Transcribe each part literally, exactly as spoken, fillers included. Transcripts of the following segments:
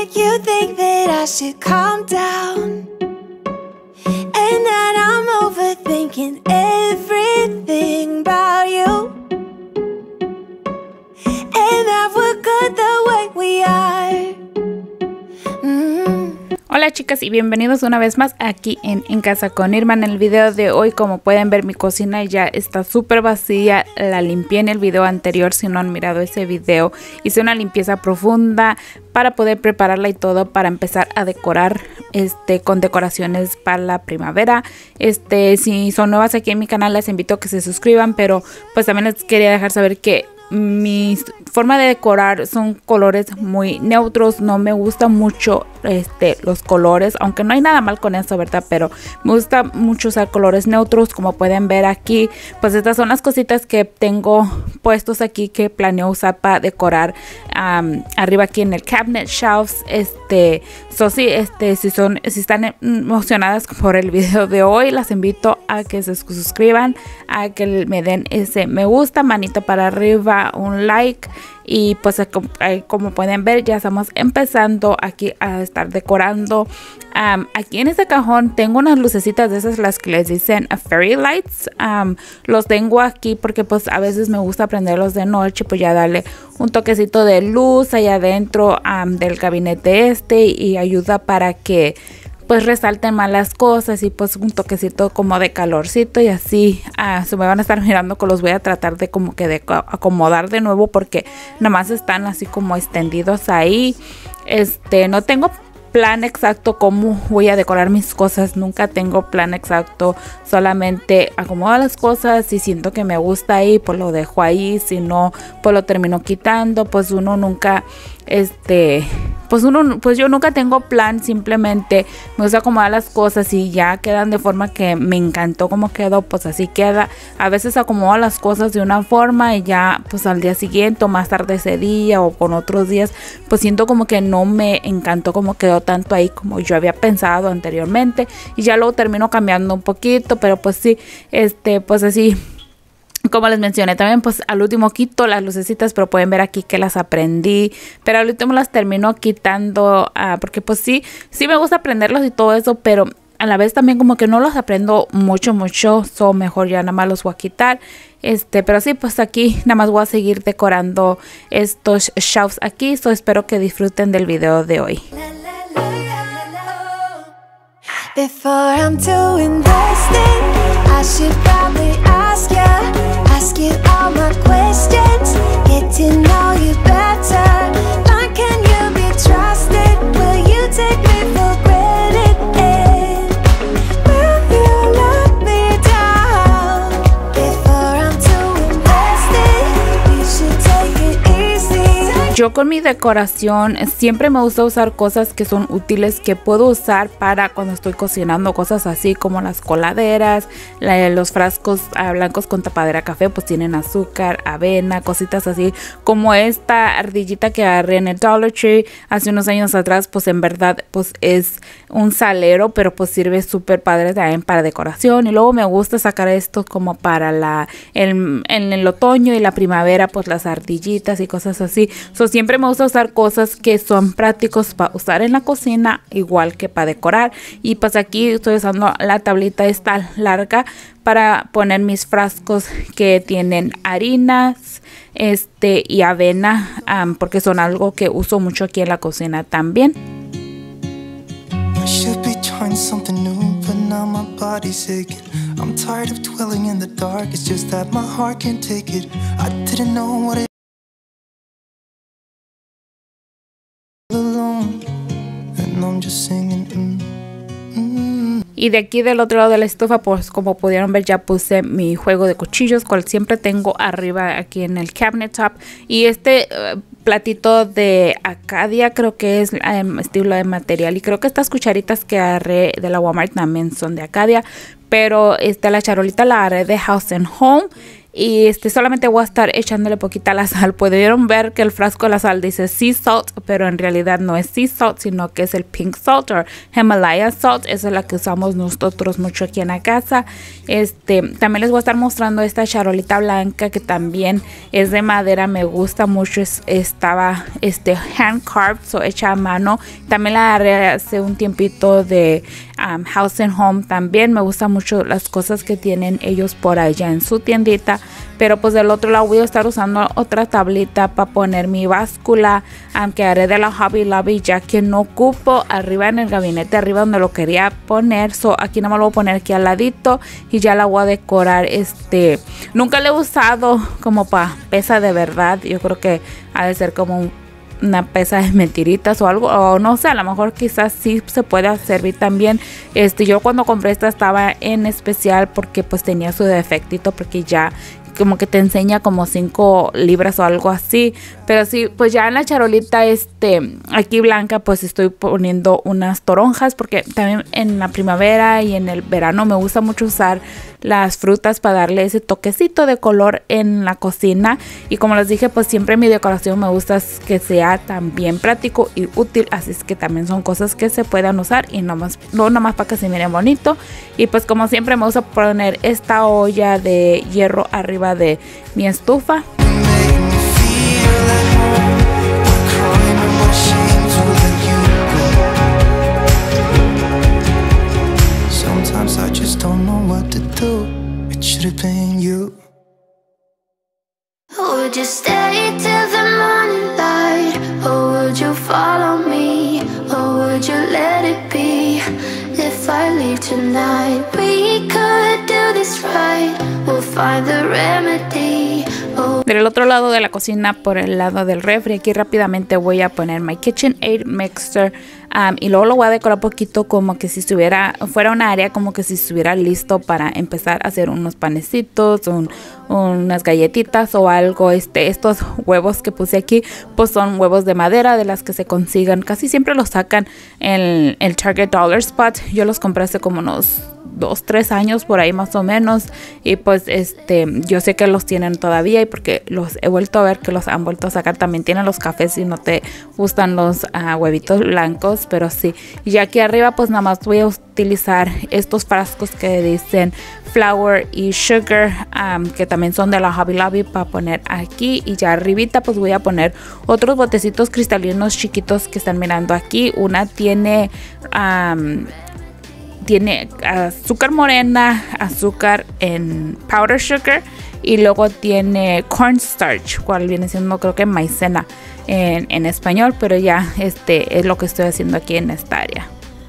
make you think that I should calm down, and that I'm overthinking everything about you, and that we're good the way we are. Mm-hmm. Hola chicas y bienvenidos una vez más aquí en, en Casa con Irma. En el video de hoy, como pueden ver, mi cocina ya está súper vacía. La limpié en el video anterior. Si no han mirado ese video, hice una limpieza profunda para poder prepararla y todo para empezar a decorar este con decoraciones para la primavera. Este, si son nuevas aquí en mi canal, les invito a que se suscriban, pero pues también les quería dejar saber que mi forma de decorar son colores muy neutros. No me gusta mucho este los colores, aunque no hay nada mal con eso, verdad, pero me gusta mucho usar colores neutros. Como pueden ver aquí, pues estas son las cositas que tengo puestos aquí que planeo usar para decorar um, arriba aquí en el cabinet shelves. Este, so sí, este, si son, si están emocionadas por el video de hoy, las invito a que se suscriban, a que me den ese me gusta, manito para arriba, un like. Y pues como pueden ver, ya estamos empezando aquí a estar decorando. Um, aquí en este cajón tengo unas lucecitas de esas, las que les dicen a fairy lights. Um, los tengo aquí porque pues a veces me gusta prenderlos de noche, pues ya darle un toquecito de luz allá adentro um, del gabinete este, y ayuda para que pues resalten más las cosas, y pues un toquecito como de calorcito, y así uh, se me van a estar mirando que los voy a tratar de como que de acomodar de nuevo porque nomás están así como extendidos ahí. Este, no tengo plan exacto cómo voy a decorar mis cosas, nunca tengo plan exacto, solamente acomodo las cosas y siento que me gusta ahí, pues lo dejo ahí. Si no, pues lo termino quitando. Pues uno nunca este pues uno pues yo nunca tengo plan, simplemente me gusta acomodar las cosas y ya quedan de forma que me encantó como quedó, pues así queda. A veces acomodo las cosas de una forma y ya pues al día siguiente o más tarde ese día o con otros días pues siento como que no me encantó como quedó tanto ahí como yo había pensado anteriormente, y ya luego termino cambiando un poquito. Pero pues sí, este pues así como les mencioné también, pues al último quito las lucecitas, pero pueden ver aquí que las aprendí, pero al último las termino quitando uh, porque pues sí, sí me gusta aprenderlos y todo eso, pero a la vez también como que no los aprendo mucho, mucho, so mejor ya nada más los voy a quitar. Este, pero sí, pues aquí nada más voy a seguir decorando estos shelves aquí, so espero que disfruten del video de hoy. Before I'm too invested, I should probably ask you, ask you all my questions, get to know you better. Like, can you be trusted? Will you take me for granted? And will you let me down? Before I'm too invested, you should take it easy. Yo con mi decoración siempre me gusta usar cosas que son útiles, que puedo usar para cuando estoy cocinando, cosas así como las coladeras, la, los frascos uh, blancos con tapadera café, pues tienen azúcar, avena, cositas así, como esta ardillita que agarré en el Dollar Tree hace unos años atrás. Pues en verdad pues es un salero, pero pues sirve súper padre también para decoración. Y luego me gusta sacar esto como para la el, en el otoño y la primavera, pues las ardillitas y cosas así. So, siempre me gusta usar cosas que son prácticos para usar en la cocina, igual que para decorar. Y pues aquí estoy usando la tablita esta larga para poner mis frascos que tienen harinas este y avena, um, porque son algo que uso mucho aquí en la cocina también. Y de aquí del otro lado de la estufa, pues como pudieron ver, ya puse mi juego de cuchillos, cual siempre tengo arriba aquí en el cabinet top. Y este uh, platito de Acadia creo que es um, estilo de material, y creo que estas cucharitas que agarré de la Walmart también son de Acadia. Pero esta, la charolita la agarré de House and Home. y este solamente voy a estar echándole poquita la sal. Pudieron ver que el frasco de la sal dice sea salt, pero en realidad no es sea salt, sino que es el pink salt o Himalaya salt. Esa es la que usamos nosotros mucho aquí en la casa. Este también les voy a estar mostrando esta charolita blanca que también es de madera, me gusta mucho. Es, estaba este hand carved, so hecha a mano. También la agarré hace un tiempito de um, House and Home. También me gusta mucho las cosas que tienen ellos por allá en su tiendita. Pero pues del otro lado voy a estar usando otra tablita para poner mi báscula, aunque haré de la Hobby Lobby, ya que no ocupo arriba en el gabinete, arriba donde lo quería poner. So aquí nada más lo voy a poner aquí al ladito y ya la voy a decorar. Este nunca la he usado como para pesa de verdad. Yo creo que ha de ser como un una pesa de mentiritas o algo, o no sé, a lo mejor quizás sí se pueda servir también. Este yo cuando compré esta estaba en especial porque pues tenía su defectito, porque ya como que te enseña como cinco libras o algo así. Pero sí, pues ya en la charolita este aquí blanca pues estoy poniendo unas toronjas, porque también en la primavera y en el verano me gusta mucho usar las frutas para darle ese toquecito de color en la cocina. Y como les dije, pues siempre mi decoración me gusta que sea también práctico y útil, así es que también son cosas que se puedan usar y no más, no nomás para que se miren bonito. Y pues como siempre me gusta poner esta olla de hierro arriba de mi estufa. Sometimes I just don't know what to do. It should have been you. Would you stay till the morning light? Or would you follow me? Or would you let it be? If I leave tonight, we could do this right. We'll find the remedy. Oh. Del otro lado de la cocina, por el lado del refri, aquí rápidamente voy a poner my KitchenAid mixer. Um, y luego lo voy a decorar poquito como que si estuviera, fuera una área como que si estuviera listo para empezar a hacer unos panecitos, un, unas galletitas o algo. Este, estos huevos que puse aquí pues son huevos de madera, de las que se consigan, casi siempre los sacan en el Target Dollar Spot. Yo los compré hace como unos dos, tres años por ahí más o menos, y pues este yo sé que los tienen todavía, y porque los he vuelto a ver que los han vuelto a sacar. También tienen los cafés si no te gustan los uh, huevitos blancos, pero sí. Y aquí arriba pues nada más voy a utilizar estos frascos que dicen flour y sugar, um, que también son de la Hobby Lobby, para poner aquí. Y ya arribita pues voy a poner otros botecitos cristalinos chiquitos que están mirando aquí. Una tiene um, tiene azúcar morena, azúcar en powder sugar, y luego tiene cornstarch, cual viene siendo creo que maicena en, en español, pero ya este es lo que estoy haciendo aquí en esta área.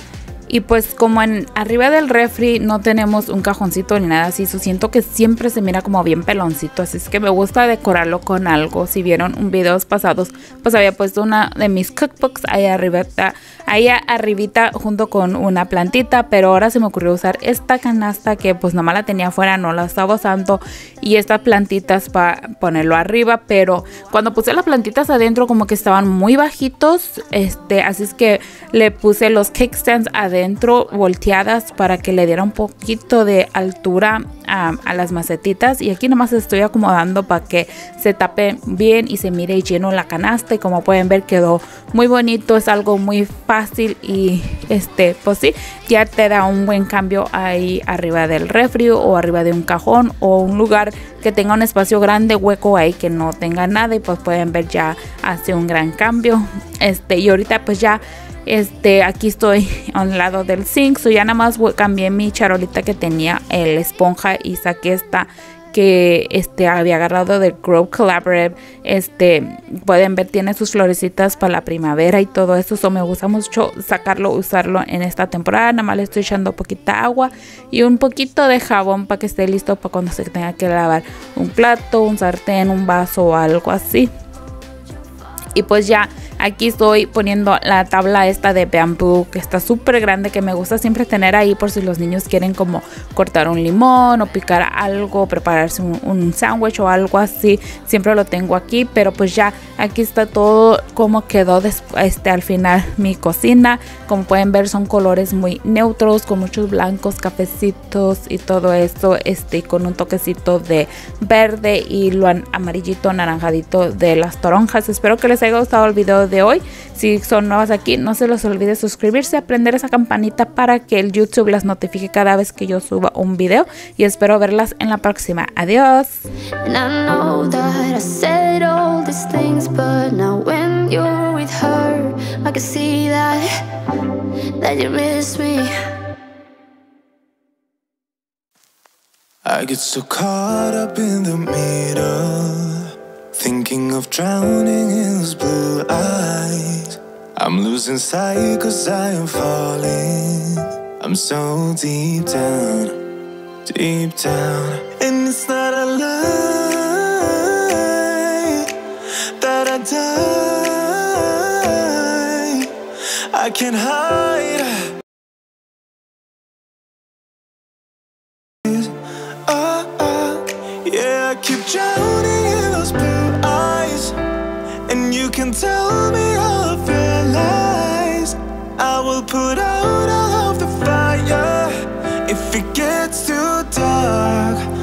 Y pues como en arriba del refri no tenemos un cajoncito ni nada así, so siento que siempre se mira como bien peloncito, así es que me gusta decorarlo con algo. Si vieron un videos pasados, pues había puesto una de mis cookbooks ahí arribita, ahí arribita junto con una plantita, pero ahora se me ocurrió usar esta canasta que pues nomás la tenía afuera, no la estaba usando, y estas plantitas para ponerlo arriba. Pero cuando puse las plantitas adentro como que estaban muy bajitos, este, así es que le puse los kickstands adentro dentro volteadas para que le diera un poquito de altura a, a las macetitas, y aquí nomás estoy acomodando para que se tape bien y se mire lleno la canasta. Y como pueden ver quedó muy bonito, es algo muy fácil, y este pues sí, ya te da un buen cambio ahí arriba del refri o arriba de un cajón o un lugar que tenga un espacio grande, hueco ahí que no tenga nada, y pues pueden ver ya hace un gran cambio. Este y ahorita pues ya Este, aquí estoy al lado del zinc, so ya nada más cambié mi charolita que tenía el esponja y saqué esta que este había agarrado del Grove Collaborative. Este, pueden ver, tiene sus florecitas para la primavera y todo eso, so me gusta mucho sacarlo, usarlo en esta temporada. Nada más le estoy echando poquita agua y un poquito de jabón para que esté listo para cuando se tenga que lavar un plato, un sartén, un vaso o algo así. Y pues ya Aquí estoy poniendo la tabla esta de bambú que está súper grande, que me gusta siempre tener ahí por si los niños quieren como cortar un limón o picar algo, prepararse un, un sándwich o algo así. Siempre lo tengo aquí, pero pues ya aquí está todo como quedó este, al final mi cocina. Como pueden ver, son colores muy neutros con muchos blancos, cafecitos y todo esto, este, con un toquecito de verde y lo amarillito naranjadito de las toronjas. Espero que les haya gustado el video de hoy. Si son nuevas aquí, no se les olvide suscribirse, prender esa campanita para que el YouTube las notifique cada vez que yo suba un video, y espero verlas en la próxima. Adiós. I get so caught up in the middle, thinking of drowning in those blue eyes. I'm losing sight cause I am falling. I'm so deep down, deep down. And it's not a lie that I die. I can't hide. I keep drowning in those blue eyes, and you can tell me all of your lies. I will put out all of the fire if it gets too dark.